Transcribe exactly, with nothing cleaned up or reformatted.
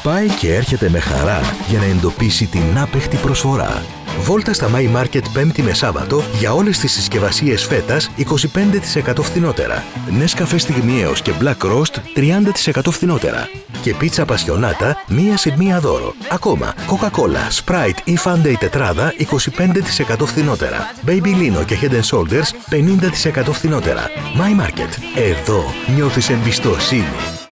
Πάει και έρχεται με χαρά για να εντοπίσει την άπεχτη προσφορά. Βόλτα στα My Market Πέμπτη με Σάββατο για όλες τις συσκευασίες φέτας είκοσι πέντε τοις εκατό φθηνότερα. Νέσκαφε στιγμιαίος και Black Roast τριάντα τοις εκατό φθηνότερα. Και πίτσα πασιονάτα μία σε μία δώρο. Ακόμα Coca-Cola, Sprite ή Fun Day τετράδα είκοσι πέντε τοις εκατό φθηνότερα. Baby Lino και Head and Shoulders πενήντα τοις εκατό φθηνότερα. My Market. Εδώ νιώθεις εμπιστοσύνη.